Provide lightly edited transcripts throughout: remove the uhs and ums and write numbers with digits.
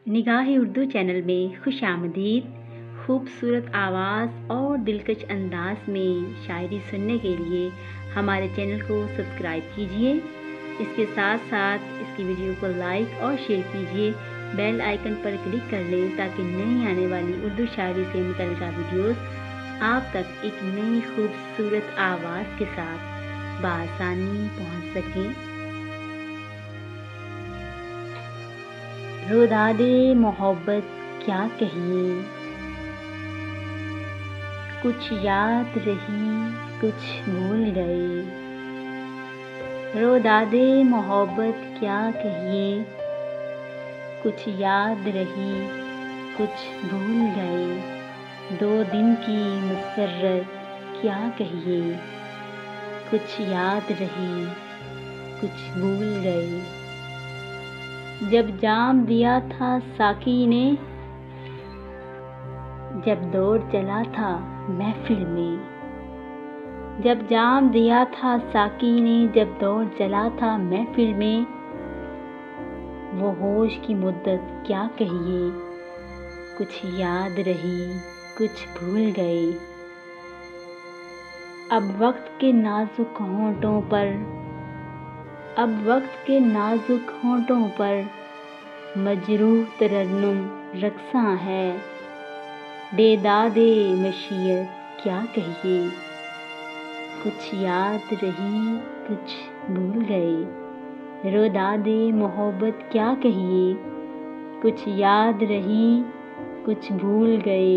निगाहे Urdu channel में खुशामदीद। खूबसूरत आवाज़ और दिलकश अंदाज में शायरी सुनने के लिए हमारे चैनल को सब्सक्राइब कीजिए। इसके साथ साथ इसकी वीडियो को लाइक और शेयर कीजिए। बेल आइकन पर क्लिक कर लें ताकि नई आने वाली उर्दू शायरी से मुतल्लिका वीडियोस आप तक एक नई खूबसूरत आवाज़ के साथ बआसानी पहुँच सकें। रोदादे मोहब्बत क्या कहिए, कुछ याद रही कुछ भूल गए। रोदादे मोहब्बत क्या कहिए, कुछ याद रही कुछ भूल गए। 2 दिन की मुसर्रत क्या कहिए, कुछ याद रही कुछ भूल गए। जब जाम दिया था साकी ने, जब दौड़ चला था महफिल में। जब जाम दिया था साकी ने, जब दौड़ चला था महफिल में। वो होश की मुद्दत क्या कहिए, कुछ याद रही कुछ भूल गए। अब वक्त के नाजुक होंठों पर, अब वक्त के नाजुक होंठों पर मजरूह तरन्नुम रक्सां है। बेदादे मशीयत क्या कहिए, कुछ याद रही कुछ भूल गए। रोदादे मोहब्बत क्या कहिए, कुछ याद रही कुछ भूल गए।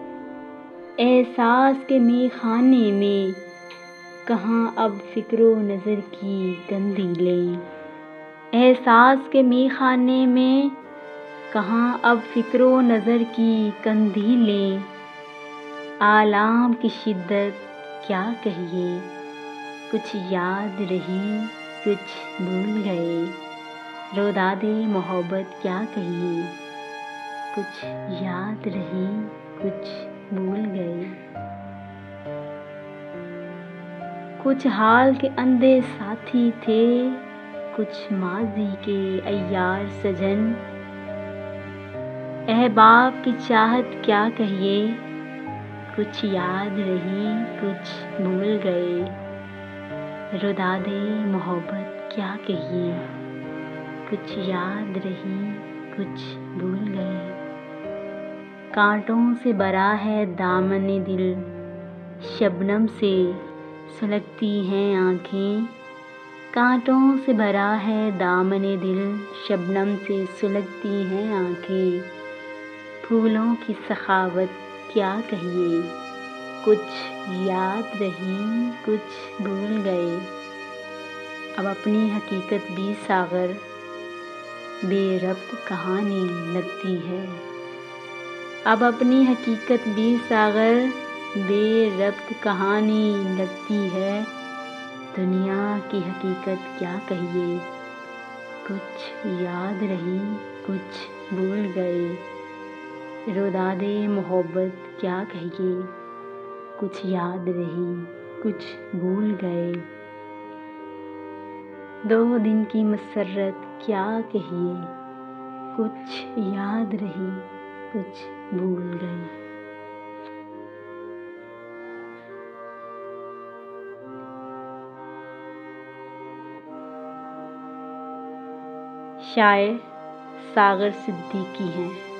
एहसास के मीखाने में कहाँ अब फिक्रो नज़र की कंदीलें। एहसास के मीखाने में कहाँ अब फिक्रो नज़र की कंदीलें। आलाम की शिद्दत क्या कहिए, कुछ याद रही कुछ भूल गए। रोदादे मोहब्बत क्या कहिए, कुछ याद रही कुछ भूल गए। कुछ हाल के अंधे साथी थे, कुछ माज़ी के अय्यार सजन। अहबाब की चाहत क्या कहिए, कुछ याद रही कुछ भूल गए। रोदादे मोहब्बत क्या कहिए, कुछ याद रही कुछ भूल गए। कांटों से भरा है दामने दिल, शबनम से सुलगती हैं आँखें। कांटों से भरा है दामने दिल, शबनम से सुलगती हैं आँखें। फूलों की सखावत क्या कहिए, कुछ याद रही कुछ भूल गए। अब अपनी हकीकत भी सागर बेरब्त कहानी लगती है। अब अपनी हकीकत भी सागर बेरब्त कहानी लगती है। दुनिया की हकीकत क्या कहिए, कुछ याद रही कुछ भूल गए। रोदादे मोहब्बत क्या कहिए, कुछ याद रही कुछ भूल गए। 2 दिन की मसर्रत क्या कहिए, कुछ याद रही कुछ भूल गए। शायर सागर सिद्दीकी हैं।